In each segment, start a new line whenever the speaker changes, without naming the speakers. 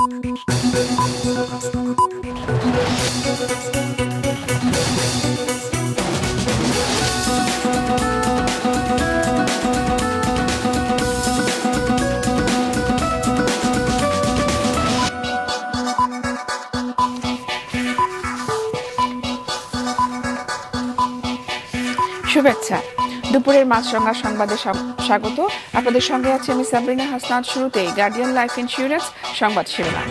শুভেচ্ছা দুপুরের মাছরাঙা সংবাদে স্বাগত। আপনাদের সঙ্গে আছে আমি সাবরিনা হাসনাত। শুরুতেই গার্ডিয়ান লাইফ ইন্স্যুরেন্স সংবাদ শিরোনাম।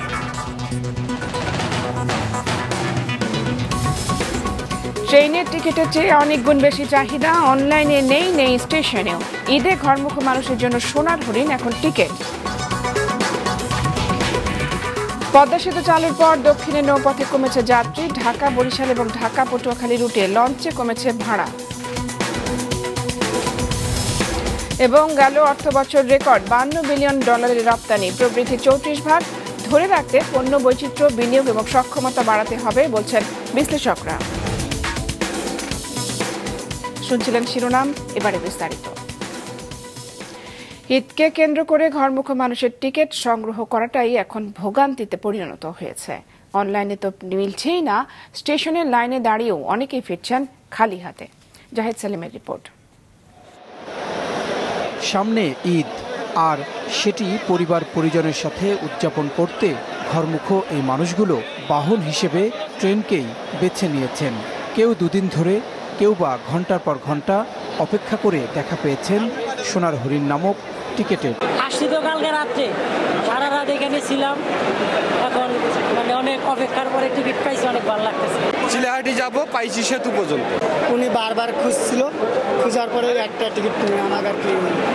ট্রেনের টিকিটের চেয়ে অনেক গুণ বেশি চাহিদা, অনলাইনে নেই স্টেশনেও। ঈদে ঘরমুখ মানুষের জন্য সোনার হরিণ এখন টিকিট। পদ্মা সেতু চালুর পর দক্ষিণে নৌপথে কমেছে যাত্রী, ঢাকা বরিশাল এবং ঢাকা পটুয়াখালী রুটে লঞ্চে কমেছে ভাড়া। এবং গেল অর্থবছর রেকর্ড $52 বিলিয়ন রপ্তানি, প্রবৃদ্ধি 34%। ধরে রাখতে পণ্য বৈচিত্র্য, বিনিয়োগ এবং সক্ষমতা বাড়াতে হবে বলছেন বিশ্লেষকরা। শুনছিলেন শিরোনাম, এবারে বিস্তারিত। ঈদকে কেন্দ্র করে ঘরমুখ মানুষের টিকিট সংগ্রহ করাটাই এখন ভোগান্তিতে পরিণত হয়েছে। অনলাইনে তো মিলছেই না, স্টেশনের লাইনে দাঁড়িয়েও অনেকেই ফিরছেন খালি হাতে। জাহিদ সালিমের রিপোর্ট।
সামনে ঈদ, আর সেটি পরিবার পরিজনের সাথে উদযাপন করতে ঘরমুখ এই মানুষগুলো বাহন হিসেবে ট্রেনকেই বেছে নিয়েছেন। কেউ দুদিন ধরে, কেউ বা ঘন্টার পর ঘন্টা অপেক্ষা করে দেখা পেয়েছেন সোনার হরিণ নামক টিকিটের।
আসছি তো কালকে রাত্রে, সারা রাত এখানে ছিলাম, এখন মানে অনেক অপেক্ষার পরে টিকিট পাইছি, অনেক ভালো লাগতেছে।
চিলাহাটি যাবো, পাইছি সেতু পর্যন্ত।
উনি বারবার খুঁজছিল, খোঁজার পরে একটা টিকিট কিনে আমাকে আর কি।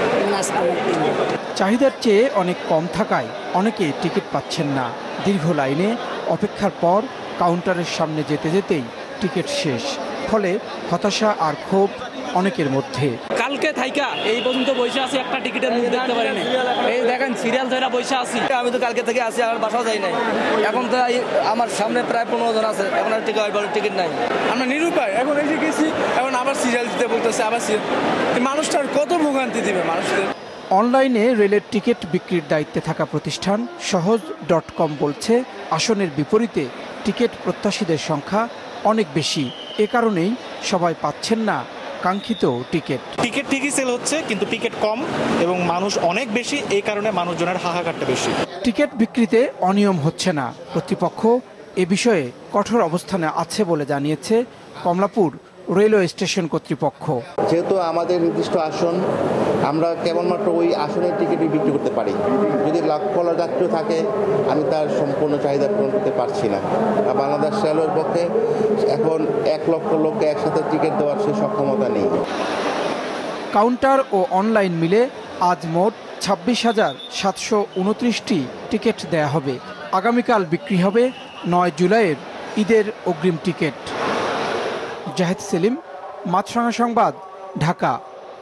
চাহিদার চেয়ে অনেক কম থাকায় অনেকে টিকিট পাচ্ছেন না। দীর্ঘ লাইনে অপেক্ষার পর কাউন্টারের সামনে যেতে যেতেই টিকিট শেষ, ফলে হতাশা আর ক্ষোভ অনেকের মধ্যে।
কালকে থাইকা এই পর্যন্ত বসে আছি, একটা টিকিটের মুখ দেখতে পারিনি। এই দেখেন সিরিয়াল ধরে বসে আছি।
আমি তো কালকে থেকে আসি, আমার বাসাও যাই নাই। এখন তো আমার সামনে প্রায় 15 জন আছে, এখন আর টিকিট নাই।
আমরা নিরুপায়, এখন এসে গেছি, এখন আবার সিরিয়াল দিতে বলতেছে, আবার মানুষটার কত ভোগান্তি দিবে মানুষদের।
অনলাইনে রেলের টিকিট বিক্রির দায়িত্বে থাকা প্রতিষ্ঠান সহজ.com বলছে, আসনের বিপরীতে টিকিট প্রত্যাশীদের সংখ্যা অনেক বেশি। এ কারণেই সবাই পাচ্ছেন না কাঙ্ক্ষিত টিকিট।
টিকিট ঠিকই সেল হচ্ছে, কিন্তু টিকিট কম এবং মানুষ অনেক বেশি, এই কারণে মানুষজনের হাহাকারটা বেশি।
টিকিট বিক্রিতে অনিয়ম হচ্ছে না, কর্তৃপক্ষ এ বিষয়ে কঠোর অবস্থানে আছে বলে জানিয়েছে কমলাপুর রেলওয়ে স্টেশন কর্তৃপক্ষ।
যেহেতু আমাদের নির্দিষ্ট আসন, আমরা কেবলমাত্র ওই আসনের টিকিটই বিক্রি করতে পারি। যদি লাখ যাত্রী থাকে, আমি তার সম্পূর্ণ চাহিদা পূরণ করতে পারছি না। বাংলাদেশ রেলওয়ের পক্ষে এখন 1 লক্ষ লোককে একসাথে টিকিট দেওয়ার সেই সক্ষমতা নেই।
কাউন্টার ও অনলাইন মিলে আজ মোট 26,729টি টিকিট দেয়া হবে। আগামীকাল বিক্রি হবে 9 জুলাইয়ের ঈদের অগ্রিম টিকিট। জাহিদ সেলিম, মাছরাঙা সংবাদ, ঢাকা।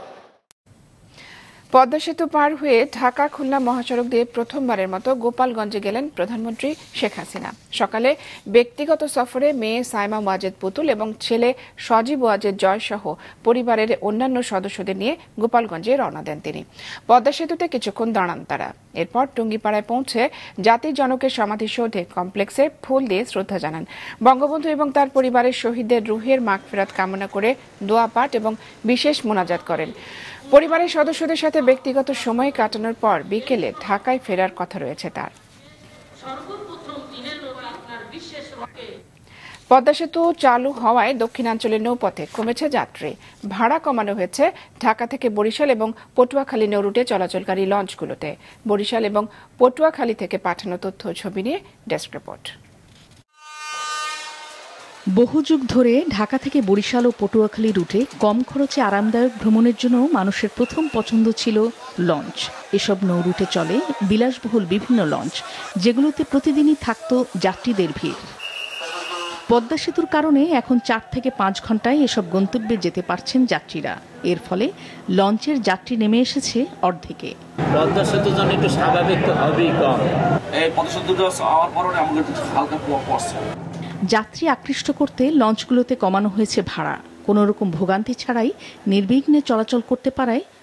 পদ্মা সেতু পার হয়ে ঢাকা খুলনা মহাসড়ক দিয়ে প্রথমবারের মতো গোপালগঞ্জে গেলেন প্রধানমন্ত্রী শেখ হাসিনা। সকালে ব্যক্তিগত সফরে মেয়ে সাইমা ওয়াজেদ পুতুল এবং ছেলে সজীব ওয়াজেদ জয় সহ পরিবারের অন্যান্য সদস্যদের নিয়ে গোপালগঞ্জে রওনা দেন তিনি। পদ্মা সেতুতে কিছুক্ষণ দাঁড়ান তারা। এরপর টুঙ্গিপাড়ায় পৌঁছে জাতির জনকের সমাধিসৌধে কমপ্লেক্সে ফুল দিয়ে শ্রদ্ধা জানান। বঙ্গবন্ধু এবং তার পরিবারের শহীদদের রুহের মাগফিরাত কামনা করে দোয়া পাঠ এবং বিশেষ মোনাজাত করেন। পরিবারের সদস্যদের সাথে ব্যক্তিগত সময় কাটানোর পর বিকেলে ঢাকায় ফেরার কথা রয়েছে তার। পদ্মা সেতু চালু হওয়ায় দক্ষিণাঞ্চলের নৌপথে কমেছে যাত্রী, ভাড়া কমানো হয়েছে ঢাকা থেকে বরিশাল এবং পটুয়াখালী নৌ রুটে চলাচলকারী লঞ্চগুলোতে। বরিশাল এবং পটুয়াখালী থেকে পাঠানো তথ্য ছবি নিয়ে ডেস্ক রিপোর্ট।
বহু যুগ ধরে ঢাকা থেকে বরিশাল ও পটুয়াখালী রুটে কম খরচে আরামদায়ক ভ্রমণের জন্য মানুষের প্রথম পছন্দ ছিল লঞ্চ। এসব নৌ রুটে চলে বিলাসবহুল বিভিন্ন লঞ্চ, যেগুলোতে প্রতিদিনই থাকত যাত্রীদের ভিড়। পদ্মা সেতুর কারণে এখন 4 থেকে 5 ঘন্টায় এসব গন্তব্যে যেতে পারছেন যাত্রীরা। এর ফলে লঞ্চের যাত্রী নেমে এসেছে অর্ধেকে।
পদ্মা সেতুর জন্য একটু স্বাভাবিক তো হবেই কম।
এই পদ্মা সেতুটা আওয়ার পরে আমাদের হালকা প্রভাব পড়ছে।
যাত্রী আকৃষ্ট করতে লঞ্চগুলোতে কমানো হয়েছে ভাড়া। কোনো রকম ভোগান্তি ছাড়াই নির্বিঘ্নে চলাচল করতে পারায়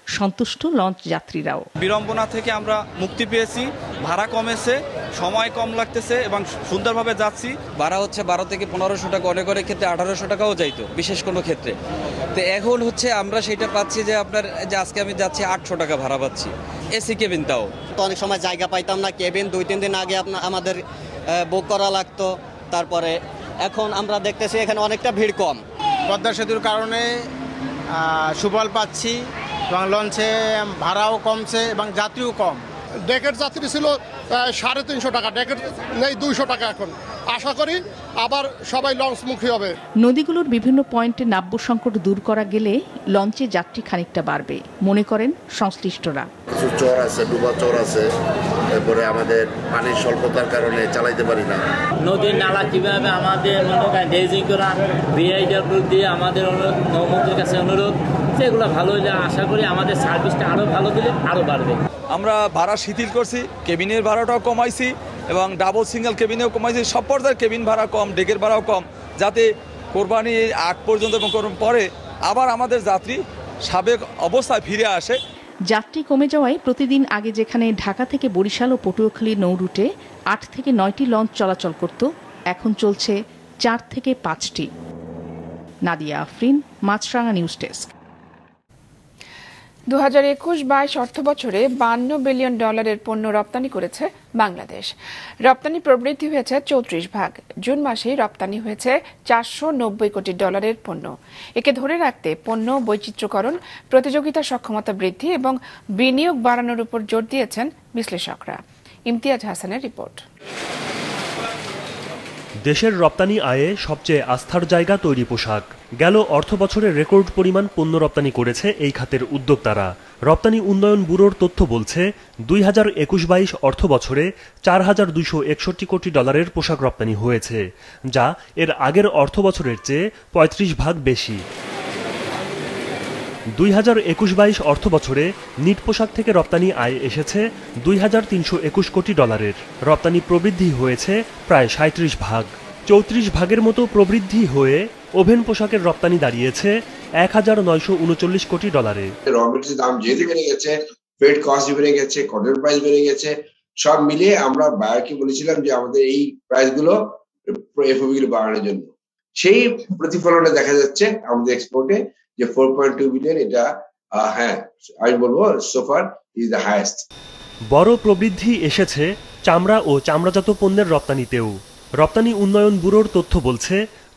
সন্তুষ্ট লঞ্চ যাত্রীরাও।
বিড়ম্বনা থেকে আমরা মুক্তি পেয়েছি, ভাড়া কমেছে, সময় কম লাগতেছে এবং সুন্দরভাবে যাচ্ছি।
ভাড়া হচ্ছে 12 থেকে 1500 টাকা, অনেক অনেক ক্ষেত্রে 1800 টাকাও যাইতো বিশেষ কোনো ক্ষেত্রে। তো এখন হচ্ছে আমরা সেটা পাচ্ছি যে আপনার যে আজকে আমি যাচ্ছি 800 টাকা ভাড়া পাচ্ছি, এসি কেবিন। তাও
তো অনেক সময় জায়গা পাইতাম না, কেবিন 2-3 দিন আগে আমাদের বুক করা লাগতো। তারপরে এখন আমরা দেখতেছি এখানে অনেকটা ভিড় কম।
পদ্মা সেতুর কারণে সুফল পাচ্ছি এবং লঞ্চে ভাড়াও কমছে এবং যাত্রীও কম।
ডেকের যাত্রী ছিল 350 টাকা, ডেকের নেই 200 টাকা। এখন আশা করি আবার সবাই লঞ্চমুখী হবে।
নদীগুলোর বিভিন্ন পয়েন্টে নাব্য সংকট দূর করা গেলে লঞ্চে যাত্রী খানিকটা বাড়বে মনে করেন সংশ্লিষ্টরা।
কিছু চর আছে, ডুবা চর আছে, এরপরে আমাদের পানির স্বল্পতার কারণে চালাইতে পারি না।
নদীর নালা কিভাবে আমাদের ড্রেজিং করা, বিআইডব্লিউ দিয়ে আমাদের নৌমন্ত্রীর কাছে অনুরোধ, সেগুলো ভালো হলে আশা করি আমাদের সার্ভিসটা আরও ভালো দিলে আরও বাড়বে।
আমরা ভাড়া শিথিল করছি, কেবিনের ভাড়াটাও কমাইছি এবং ডাবল সিঙ্গেল কেবিনেও কমাইছি। সব পর্যায়ের কেবিন ভাড়া কম, ডেকের ভাড়াও কম, যাতে কোরবানির আগ পর্যন্ত এবং পরে আবার আমাদের যাত্রী সাবেক অবস্থায় ফিরে আসে।
যাত্রী কমে যাওয়ায় প্রতিদিন আগে যেখানে ঢাকা থেকে বরিশাল ও পটুয়াখালী নৌ রুটে 8 থেকে 9টি লঞ্চ চলাচল করত, এখন চলছে 4 থেকে 5টি। Nadia Afrin, Maasranga news desk.
2021-22 অর্থবছরে $52 বিলিয়ন পণ্য রপ্তানি করেছে বাংলাদেশ। রপ্তানি প্রবৃদ্ধি হয়েছে 34%। জুন মাসেই রপ্তানি হয়েছে $490 কোটি পণ্য। একে ধরে রাখতে পণ্য বৈচিত্র্যকরণ, প্রতিযোগিতা সক্ষমতা বৃদ্ধি এবং বিনিয়োগ বাড়ানোর উপর জোর দিয়েছেন বিশ্লেষকরা। ইমতিয়াজ হাসানের রিপোর্ট।
দেশের রপ্তানি আয়ে সবচেয়ে আস্থার জায়গা তৈরি পোশাক। গেল অর্থবছরে রেকর্ড পরিমাণ পণ্য রপ্তানি করেছে এই খাতের উদ্যোক্তারা। রপ্তানি উন্নয়ন ব্যুরোর তথ্য বলছে 2021-22 অর্থবছরে $4,261 কোটি পোশাক রপ্তানি হয়েছে, যা এর আগের অর্থবছরের চেয়ে 35% বেশি। 2021-22 অর্থবছরে নিট পোশাক থেকে রপ্তানি আয় এসেছে $2,321 কোটি। রপ্তানি প্রবৃদ্ধি হয়েছে প্রায় 37%। 34% মতো প্রবৃদ্ধি হয়ে ওভেন পোশাকের রপ্তানি দাঁড়িয়েছে $1,939 কোটি।
র মেটেরিয়ালের দাম যেহেতু বেড়ে গেছে, ফ্রেট কস্ট বেড়ে গেছে, কটন প্রাইস বেড়ে গেছে, সব মিলিয়ে আমরা বায়ারকে বলেছিলাম যে আমাদের এই প্রাইসগুলো এফওবি গুলো বাড়ানোর জন্য। সেই প্রতিফলনে দেখা যাচ্ছে আমাদের এক্সপোর্টে যে 4.2 বিলিয়ন, এটা হ্যাঁ আমি বলবো সোফার ইজ দ্য হাইয়েস্ট।
বড় প্রবৃদ্ধি এসেছে চামড়া ও চামড়াজাত পণ্যের রপ্তানিতেও। রপ্তানি উন্নয়ন ব্যুরোর তথ্য বলছে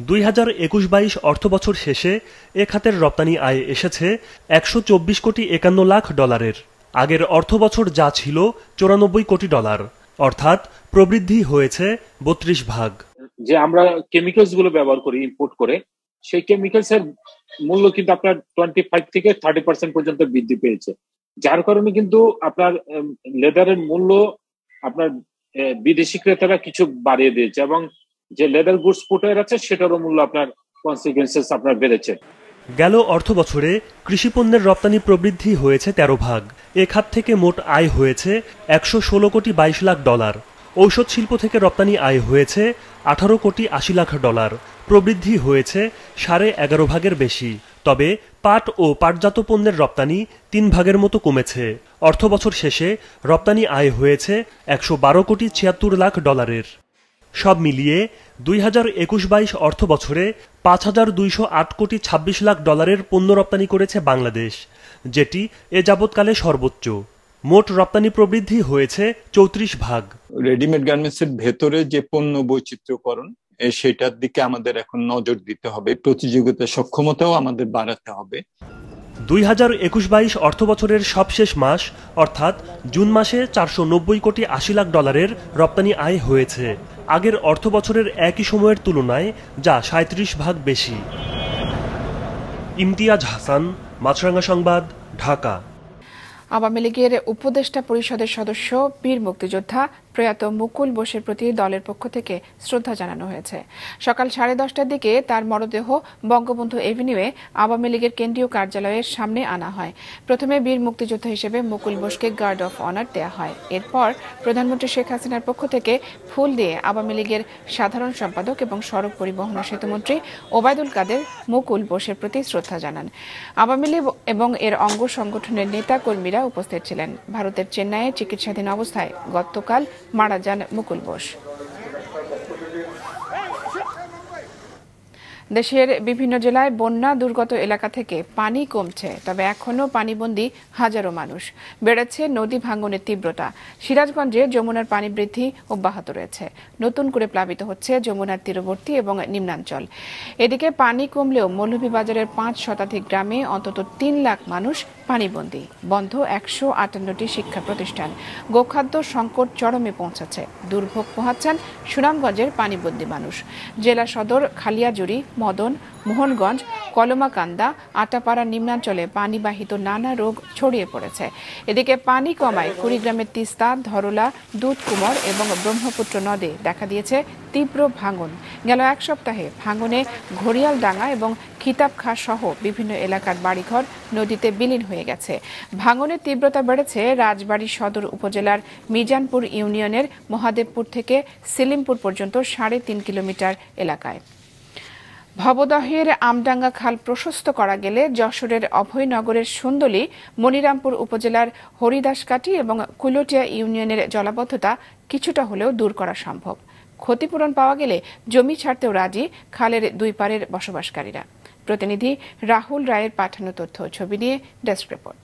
2021-22 অর্থবছর শেষে এ খাতের রপ্তানি আয় এসেছে $124 কোটি 51 লাখ। আগের অর্থবছর যা ছিল $94 কোটি, অর্থাৎ প্রবৃদ্ধি হয়েছে 32%।
যে আমরা কেমিক্যালস গুলো ব্যবহার করি ইম্পোর্ট করে, সেই কেমিক্যালস এর মূল্য কিন্তু আপনার 25 থেকে 30% পর্যন্ত বৃদ্ধি পেয়েছে, যার কারণে কিন্তু আপনার লেদারের মূল্য আপনার বিদেশি ক্রেতারা কিছু বাড়িয়ে দিয়েছে এবং যে লেদার গুডস ফুটওয়্যার আছে সেটারও মূল্য আপনার কনসিকুয়েন্সেস আপনার বেড়েছে।
গেল অর্থবছরে কৃষিপণ্যের রপ্তানি প্রবৃদ্ধি হয়েছে 13%। এ খাত থেকে মোট আয় হয়েছে $116 কোটি 22 লাখ। ঔষধ শিল্প থেকে রপ্তানি আয় হয়েছে $18 কোটি 80 লাখ। প্রবৃদ্ধি হয়েছে 11.5% বেশি। তবে পাট ও পাটজাত পণ্যের রপ্তানি 3% মতো কমেছে। অর্থবছর শেষে রপ্তানি আয় হয়েছে $112 কোটি 76 লাখ। সব মিলিয়ে 2021-22 অর্থবছরে $5,208 কোটি 26 লাখ পণ্য রপ্তানি করেছে বাংলাদেশ, যেটি এ যাবৎকালে সর্বোচ্চ। মোট রপ্তানি প্রবৃদ্ধি হয়েছে 34%।
রেডিমেড গার্মেন্টসের ভেতরে যে পণ্য বৈচিত্র্যকরণ, সেটার দিকে আমাদের এখন নজর দিতে হবে। প্রতিযোগিতা সক্ষমতাও আমাদের বাড়াতে হবে।
2021-22 অর্থবছরের সবশেষ মাস অর্থাৎ জুন মাসে $490 কোটি 80 লাখ রপ্তানি আয় হয়েছে, আগের অর্থবছরের একই সময়ের তুলনায়, যা 37% বেশি। ইমতিয়াজ হাসান, মাছরাঙ্গা সংবাদ, ঢাকা।
আওয়ামী লীগের উপদেষ্টা পরিষদের সদস্য বীর মুক্তিযোদ্ধা প্রয়াত মুকুল বোসের প্রতি দলের পক্ষ থেকে শ্রদ্ধা জানানো হয়েছে। সকাল 10:30টার দিকে তার মরদেহ বঙ্গবন্ধু এভিনিউয়ে আওয়ামী লীগের কেন্দ্রীয় কার্যালয়ের সামনে আনা হয়। প্রথমে বীর মুক্তিযোদ্ধা হিসেবে মুকুল বোসকে গার্ড অফ অনার দেওয়া হয়। এরপর প্রধানমন্ত্রী শেখ হাসিনার পক্ষ থেকে ফুল দিয়ে আওয়ামী লীগের সাধারণ সম্পাদক এবং সড়ক পরিবহন ও সেতুমন্ত্রী ওবায়দুল কাদের মুকুল বোসের প্রতি শ্রদ্ধা জানান। আওয়ামী লীগ এবং এর অঙ্গ সংগঠনের নেতা কর্মীরা উপস্থিত ছিলেন। ভারতের চেন্নাইয়ে চিকিৎসাধীন অবস্থায় গতকাল মারা যান মুকুল বোস। দেশের বিভিন্ন জেলায় বন্যা দুর্গত এলাকা থেকে পানি কমছে, তবে এখনও পানিবন্দী হাজারো মানুষ। বেড়েছে নদী ভাঙনের তীব্রতা। সিরাজগঞ্জে যমুনার পানি বৃদ্ধি অব্যাহত রয়েছে। নতুন করে প্লাবিত হচ্ছে যমুনার তীরবর্তী এবং নিম্নাঞ্চল। এদিকে পানি কমলেও মৌলভীবাজারের 5 শতাধিক গ্রামে অন্তত 3 লাখ মানুষ পানিবন্দী। বন্ধ 158টি শিক্ষা প্রতিষ্ঠান। গোখাদ্য সংকট চরমে পৌঁছাচ্ছে। দুর্ভোগ পোহাচ্ছেন সুনামগঞ্জের পানিবন্দী মানুষ। জেলা সদর খালিয়াজুড়ি, মদন, মোহনগঞ্জ, কলমাকান্দা, আটাপাড়া নিম্নাঞ্চলে পানিবাহিত নানা রোগ ছড়িয়ে পড়েছে। এদিকে পানি কমায় কুড়িগ্রামের তিস্তা, ধরলা, দুধকুমর এবং ব্রহ্মপুত্র নদে দেখা দিয়েছে তীব্র ভাঙন। গেল এক সপ্তাহে ভাঙনে ঘড়িয়ালডাঙ্গা এবং খিতাবখাঁ সহ বিভিন্ন এলাকার বাড়িঘর নদীতে বিলীন হয়ে গেছে। ভাঙনের তীব্রতা বেড়েছে রাজবাড়ী সদর উপজেলার মিজানপুর ইউনিয়নের মহাদেবপুর থেকে সিলিমপুর পর্যন্ত 3.5 কিলোমিটার এলাকায়। ভবদহের আমডাঙ্গা খাল প্রশস্ত করা গেলে যশোরের অভয়নগরের সুন্দলী, মনিরামপুর উপজেলার হরিদাসকাটি এবং কুলটিয়া ইউনিয়নের জলাবদ্ধতা কিছুটা হলেও দূর করা সম্ভব। ক্ষতিপূরণ পাওয়া গেলে জমি ছাড়তেও রাজি খালের দুই পারের বসবাসকারীরা। প্রতিনিধি রাহুল রায়ের পাঠানো তথ্য ছবি নিয়ে ডেস্ক রিপোর্ট।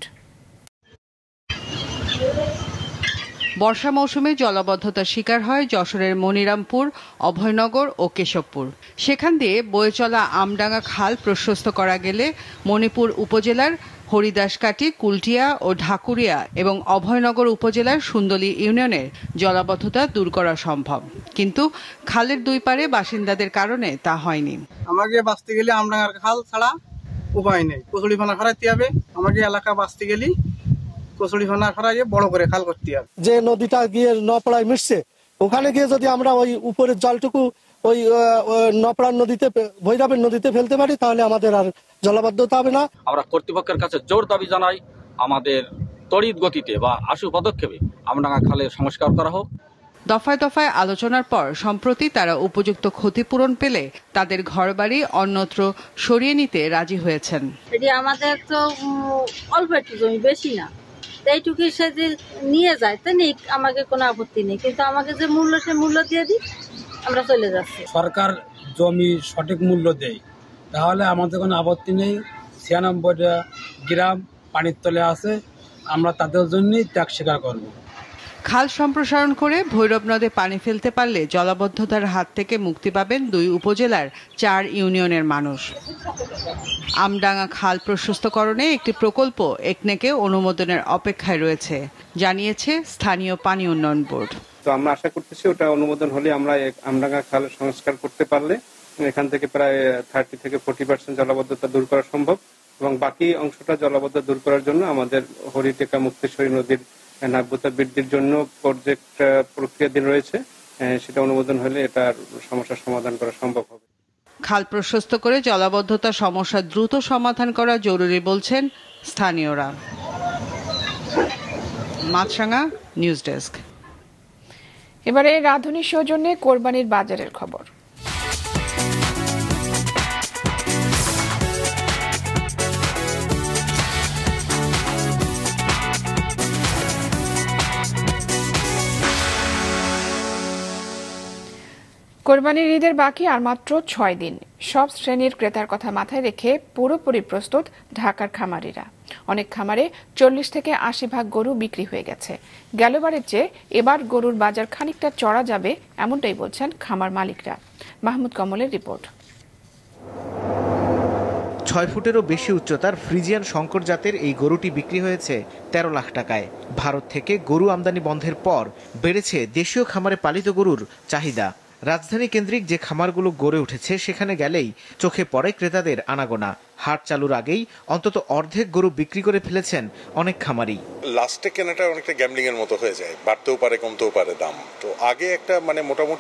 বর্ষা মৌসুমে জলাবদ্ধতার শিকার হয় যশোরের মনিরামপুর, অভয়নগর ও কেশবপুর। সেখান দিয়ে বয়ে চলা আমডাঙ্গা খাল প্রশস্ত করা গেলে মণিপুর উপজেলার হরিদাসকাটি, কুলটিয়া ও ঢাকুরিয়া এবং অভয়নগর উপজেলার সুন্দলী ইউনিয়নের জলাবদ্ধতা দূর করা সম্ভব, কিন্তু খালের দুই পারে বাসিন্দাদের কারণে তা হয়নি।
আমাকে বাঁচতে গেলে আমডাঙ্গার খাল ছাড়া উপায় নেই। কচুরিপানা খরাইতে হবে। আমাকে এলাকা বাঁচতে গেলে কচুরিপানা খরাইয়ে বড় করে খাল করতে হবে।
যে নদীটা গিয়ে নপড়ায় মিশছে, ওখানে গিয়ে যদি আমরা ওই উপরের জলটুকু ওই নপড়ার নদীতে, ভৈরবের নদীতে ফেলতে পারি, তাহলে আমাদের আর জলাবদ্ধতা হবে না।
আমরা কর্তৃপক্ষের কাছে জোর দাবি জানাই, আমাদের তড়িৎ গতিতে বা আশু পদক্ষেপে আমডাঙ্গা খালের সংস্কার করা হোক।
দফায় দফায় আলোচনার পর সম্প্রতি তারা উপযুক্ত ক্ষতিপূরণ পেলে তাদের ঘরবাড়ি অন্যত্র সরিয়ে নিতে রাজি হয়েছেন।
এটি আমাদের তো অল্প একটু জমি, বেশি না, এইটুকু সে যে নিয়ে যায় তা নিক, আমাকে কোনো আপত্তি নেই, কিন্তু আমাকে যে মূল্য সে মূল্য দিয়ে দিই, আমরা চলে যাচ্ছি।
সরকার জমি সঠিক মূল্য দেয়, তাহলে আমাদের কোনো আপত্তি নেই। 96টা গ্রাম পানির তলে আছে, আমরা তাদের জন্যই ত্যাগ স্বীকার করব।
খাল সম্প্রসারণ করে ভৈরব নদে পানি ফেলতে পারলে জলাবদ্ধতার হাত থেকে মুক্তি পাবেন 2 উপজেলার 4 ইউনিয়নের মানুষ। আমডাঙ্গা খাল প্রশস্তকরণে একটি প্রকল্প একনেকে অনুমোদনের অপেক্ষায় রয়েছে, জানিয়েছে স্থানীয় পানি উন্নয়ন বোর্ড।
তো আমরা আশা করতেছি ওটা অনুমোদন হলে আমরা আমডাঙ্গা খাল সংস্কার করতে পারলে এখান থেকে প্রায় 30 থেকে 40% জলাবদ্ধতা দূর করা সম্ভব, এবং বাকি অংশটা জলাবদ্ধতা দূর করার জন্য আমাদের হরিটেকা মুক্তেশ্বরী নদীর নাব্যতা বৃদ্ধির জন্য প্রজেক্ট প্রক্রিয়াধীন রয়েছে। সেটা অনুমোদন হলে এটার সমস্যার সমাধান করা সম্ভব হবে।
খাল প্রশস্ত করে জলাবদ্ধতা সমস্যা দ্রুত সমাধান করা জরুরি বলছেন স্থানীয়রা। Maasranga news desk.
এবারে রাঁধুনি সৌজন্যে কোরবানির বাজারের খবর। কোরবানির ঈদের বাকি আর মাত্র 6 দিন। সব শ্রেণীর ক্রেতার কথা মাথায় রেখে পুরোপুরি প্রস্তুত ঢাকার খামারিরা। অনেক খামারে 40 থেকে 80 ভাগ গরু বিক্রি হয়ে গেছে। গেলবারের চেয়ে এবার গরুর বাজার খানিকটা চড়া যাবে, এমনটাই বলছেন খামার মালিকরা। মাহমুদ কমলের রিপোর্ট।
6 ফুটেরও বেশি উচ্চতার ফ্রিজিয়ান শঙ্কর জাতের এই গরুটি বিক্রি হয়েছে 13 লাখ টাকায়। ভারত থেকে গরু আমদানি বন্ধের পর বেড়েছে দেশীয় খামারে পালিত গরুর চাহিদা। রাজধানী কেন্দ্রিক যে খামারগুলো গড়ে উঠেছে সেখানে গেলেই চোখে পড়ে ক্রেতাদের আনাগোনা। হাট চালুর আগেই অন্তত অর্ধেক গরু বিক্রি করে ফেলেছেন অনেক খামারি।
লাস্টে কেনাটা অনেকটা গ্যাম্বলিং এর মতো হয়ে যায়, বাড়তেও পারে কমতেও পারে দাম। তো আগে একটা মোটামুটি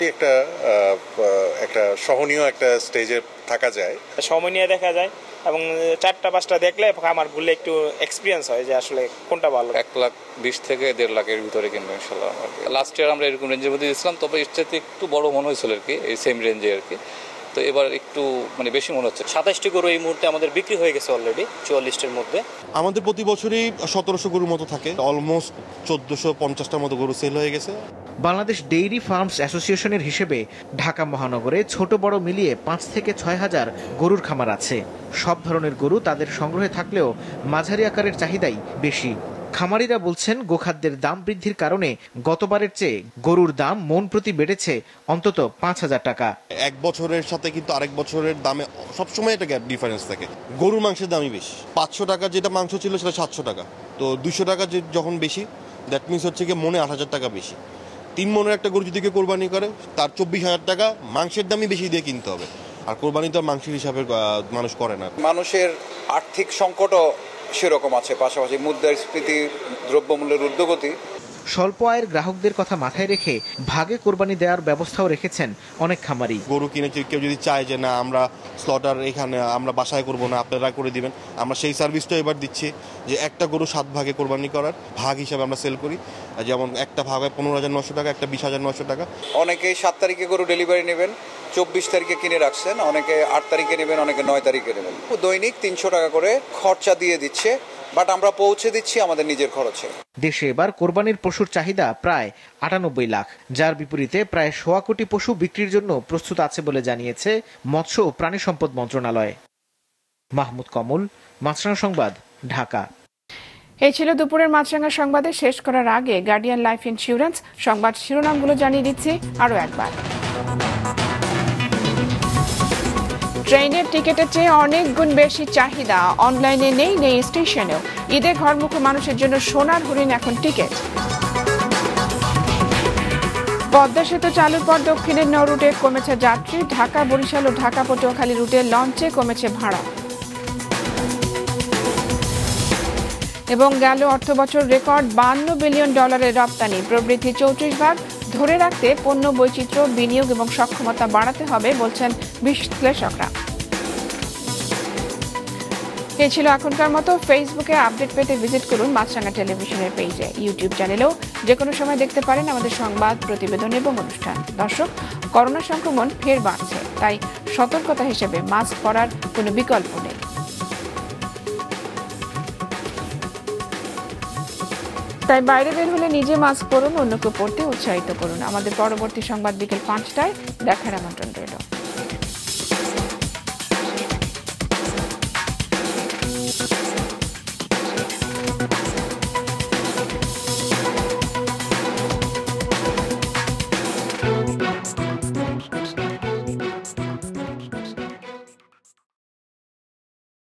একটা সহনীয় একটা স্টেজে থাকা যায়,
সময় নিয়ে দেখা যায় এবং 4টা-5টা দেখলে আমার ঘুরলে একটু এক্সপিরিয়েন্স হয় যে আসলে কোনটা ভালো।
1,20,000 থেকে 1.5 লাখের ভিতরে কিনবো ইনশাল্লাহ। লাস্ট ইয়ার আমরা এরকম রেঞ্জের মধ্যে দিয়েছিলাম, তবে এর চাইতে একটু বড় মনে হয়েছিল আর কি, এই সেম রেঞ্জে আর কি। তো এবার একটু বেশি মনে হচ্ছে।
27টি গরু এই মুহূর্তে আমাদের বিক্রি হয়ে গেছে অলরেডি 44টার মধ্যে।
আমাদের প্রতি বছরই 1700 গরুর মতো থাকে, অলমোস্ট 1450টার মতো গরু সেল হয়ে গেছে।
বাংলাদেশ ডেইরি ফার্মস অ্যাসোসিয়েশনের হিসেবে ঢাকা মহানগরে ছোট বড় মিলিয়ে 5 থেকে 6,000 গরুর খামার আছে। সব ধরনের গরু তাদের সংগ্রহে থাকলেও মাঝারি আকারের চাহিদাই বেশি। খামারিরা বলছেন গোখাদ্যের দাম বৃদ্ধির কারণে গতবারের চেয়ে গরুর দাম মন প্রতি বেড়েছে অন্তত 5,000 টাকা।
এক বছরের সাথে কিন্তু আরেক বছরের দামে সবসময় একটা গ্যাপ ডিফারেন্স থাকে। গরুর মাংসের দামই বেশি, 500 টাকা যেটা মাংস ছিল সেটা 700 টাকা। তো 200 টাকা যখন বেশি, দ্যাট মিনস হচ্ছে কি মনে 8,000 টাকা বেশি। 3 মনের একটা গরু যদি কোরবানি করে তার 24,000 টাকা মাংসের দামই বেশি দিয়ে কিনতে হবে। আর কোরবানি তো মাংসের হিসাবে মানুষ করে না।
মানুষের আর্থিক সংকটও সেরকম আছে, পাশাপাশি মুদ্রাস্ফীতি, দ্রব্যমূল্যের ঊর্ধ্বগতি।
স্বল্প আয়ের গ্রাহকদের কথা মাথায় রেখে ভাগে কোরবানি দেওয়ার ব্যবস্থাও রেখেছেন অনেক খামারি।
গরু কিনে কেউ যদি চায় যে না আমরা স্লটার এখানে আমরা বাসায় করব না, আপনারা করে দিবেন, আমরা সেই সার্ভিসটা এবার দিচ্ছি যে একটা গরু 7 ভাগে কোরবানি করার ভাগ হিসাবে আমরা সেল করি। যেমন একটা ভাগ হয় 15,900 টাকা, একটা 20,900 টাকা।
অনেকেই 7 তারিখে গরু ডেলিভারি নেবেন, 24 তারিখে কিনে রাখছেন, অনেকে 8 তারিখে নেবেন, অনেকে 9 তারিখে নেবেন। দৈনিক 300 টাকা করে খরচা দিয়ে দিচ্ছে, বাট আমরা পৌঁছে দিচ্ছি আমাদের নিজের খরচে।
দেশে এবার কোরবানির পশুর চাহিদা প্রায় 98 লাখ, যার বিপরীতে প্রায় 1.25 কোটি পশু বিক্রির জন্য প্রস্তুত আছে বলে জানিয়েছে মৎস্য ও প্রাণী সম্পদ মন্ত্রণালয়। মাহমুদ কমল, মাছরাঙা সংবাদ, ঢাকা।
এই ছিল দুপুরের মাছরাঙা সংবাদে। শেষ করার আগে গার্ডিয়ান লাইফ ইন্স্যুরেন্স সংবাদ শিরোনামগুলো জানিয়ে দিচ্ছি আরও একবার। ট্রেনের টিকিটের চেয়ে অনেক গুণ বেশি চাহিদা, অনলাইনে নেই স্টেশনেও। ঈদে ঘরমুখী মানুষের জন্য সোনার হরিণ এখন টিকিট। পদ্মা সেতু চালুর পর দক্ষিণের নৌ রুটে কমেছে যাত্রী, ঢাকা বরিশাল ও ঢাকা পটুয়াখালী রুটে লঞ্চে কমেছে ভাড়া। এবং গেল অর্থবছর রেকর্ড $52 বিলিয়ন রপ্তানি, প্রবৃদ্ধি 34%। ধরে রাখতে পণ্য বৈচিত্র্য, বিনিয়োগ এবং সক্ষমতা বাড়াতে হবে বলছেন বিশ্লেষকরা। এই ছিল এখনকার মতো। ফেসবুকে আপডেট পেতে ভিজিট করুন মাছরাঙা টেলিভিশনের পেজে। ইউটিউব চ্যানেলেও যে কোনো সময় দেখতে পারেন আমাদের সংবাদ, প্রতিবেদন এবং অনুষ্ঠান। দর্শক, করোনা সংক্রমণ ফের বাড়ছে, তাই সতর্কতা হিসেবে মাস্ক পরার কোনো বিকল্প নেই। তাই বাইরে বের হলে নিজে মাস্ক পরুন, অন্যকে পরতে উৎসাহিত করুন। আমাদের পরবর্তী সংবাদ বিকেল 5টায় দেখার আমন্ত্রণ রইল।